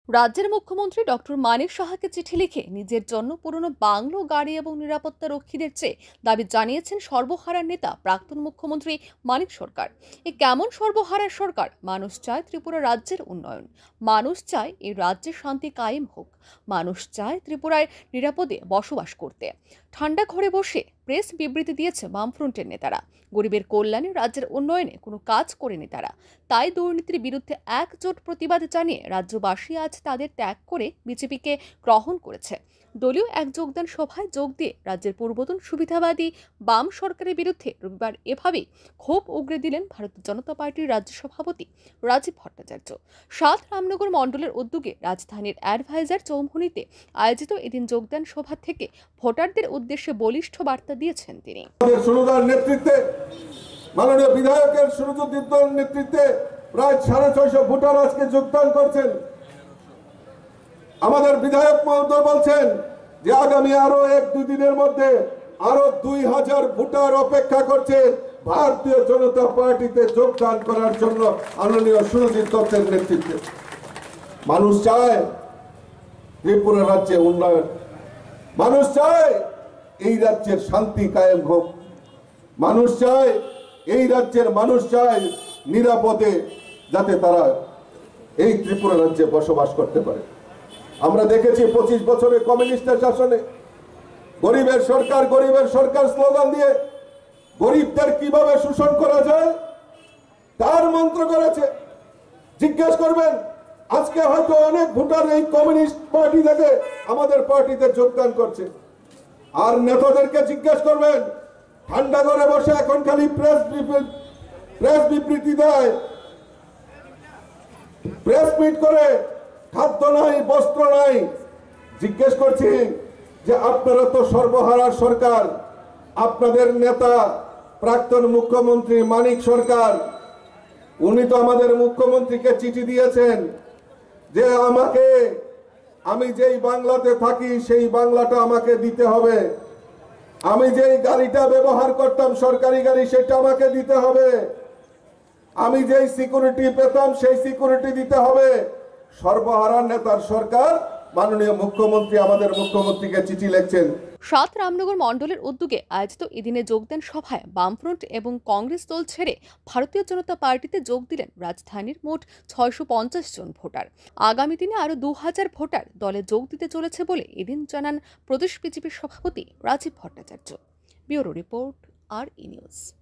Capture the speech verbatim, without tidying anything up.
রাজ্যের মুখ্যমন্ত্রী ডক্টর মানিক সাহাকে চিঠি লিখে নিজের জন্য পুরনো বাংলো, গাড়ি এবং নিরাপত্তা রক্ষীদের চেয়ে দাবি জানিয়েছেন সর্বহারার নেতা প্রাক্তন মুখ্যমন্ত্রী মানিক সরকার। এ কেমন সর্বহারার সরকার? মানুষ চায় ত্রিপুরা রাজ্যের উন্নয়ন, মানুষ চায় এই রাজ্যের শান্তি কায়েম হোক, মানুষ চায় ত্রিপুরায় নিরাপদে বসবাস করতে। ঠান্ডা ঘরে বসে প্রেস বিবৃতি দিয়েছে বামফ্রন্টের নেতারা। গরিবের কল্যাণে, রাজ্যের উন্নয়নে কোনো কাজ করেনি তারা। তাই দুর্নীতির বিরুদ্ধে একজোট প্রতিবাদ জানিয়ে রাজ্যবাসী আজ তাদের ত্যাগ করে বিজেপিকে গ্রহণ করেছে। দলীয় এক যোগদান সভায় যোগ দিয়ে রাজ্যের পূর্বতন সুবিধাবাদী বাম সরকারের বিরুদ্ধে রবিবার এভাবেই ক্ষোভ উগরে দিলেন ভারতীয় জনতা পার্টির রাজ্য সভাপতি রাজীব ভট্টাচার্য। সাত রামনগর মণ্ডলের উদ্যোগে রাজধানীর অ্যাডভাইজার চৌমুহনীতে আয়োজিত এদিন যোগদান সভা থেকে ভোটারদের উদ্দেশ্যে বলিষ্ঠ বার্তা দিয়েছেন তিনি। নেতৃত্বে মাননীয় বিধায়কের সুরজিৎ নেতৃত্বে প্রায় সাড়ে ছয়শো ভোটার আজকে যোগদান করছেন। আমাদের বিধায়ক মহোদয় বলছেন যে আগামী আরো এক দুই দিনের মধ্যে আরো দুই হাজার ভোটার অপেক্ষা করছে ভারতীয় জনতা পার্টিতে যোগদান করার জন্য মাননীয় সুরজিৎ দত্তের নেতৃত্বে। মানুষ চায় ত্রিপুরা রাজ্যে উন্নয়ন, মানুষ চায় এই রাজ্যের শান্তি কায়েম হোক, মানুষ চায় এই রাজ্যের মানুষ চায় নিরাপদে যাতে তারা এই ত্রিপুরা রাজ্যে বসবাস করতে পারে। আমরা দেখেছি পঁচিশ বছরের কমিউনিস্টের শাসনে গরিবের সরকার গরিবের সরকার স্লোগান দিয়ে গরিবদের কিভাবে শোষণ করা যায় তার মন্ত্র করেছে। জিজ্ঞেস করবেন আজকে হয়তো অনেক ভোটার এই কমিউনিস্ট পার্টি থেকে আমাদের পার্টিতে যোগদান করছে। আর নেতাদেরকে জিজ্ঞেস করবেন ঠান্ডা ঘরে বসে এখন খালি প্রেস প্রেস বিবৃতি দেয়, প্রেস মিট করে, খাদ্য নাই, বস্ত্র নাই। জিজ্ঞেস করছি যে আপনারা তো সর্বহারার সরকার, আপনাদের নেতা প্রাক্তন মুখ্যমন্ত্রী মানিক সরকার উনি তো আমাদের মুখ্যমন্ত্রীকে চিঠি দিয়েছেন যে আমাকে আমি যেই বাংলাতে থাকি সেই বাংলাটা আমাকে দিতে হবে, আমি যেই গাড়িটা ব্যবহার করতাম সরকারি গাড়ি সেটা আমাকে দিতে হবে, আমি যেই সিকিউরিটি পেতাম সেই সিকিউরিটি দিতে হবে। সর্বহারা নেতার সরকার মাননীয় মুখ্যমন্ত্রী আমাদের মুখ্যমন্ত্রীকে চিঠি লিখছেন। সাত রামনগর মণ্ডলের উদ্যোগে আয়োজিত এদিনে যোগদান সভায় বামফ্রন্ট এবং কংগ্রেস দল ছেড়ে ভারতীয় জনতা পার্টিতে যোগ দিলেন রাজধানীর মোট ছয়শো পঞ্চাশ জন ভোটার। আগামী দিনে আরও দু হাজার ভোটার দলে যোগ দিতে চলেছে বলে এদিন জানান প্রদেশ বিজেপির সভাপতি Rajib Bhattacharya. Bureau report, R E news.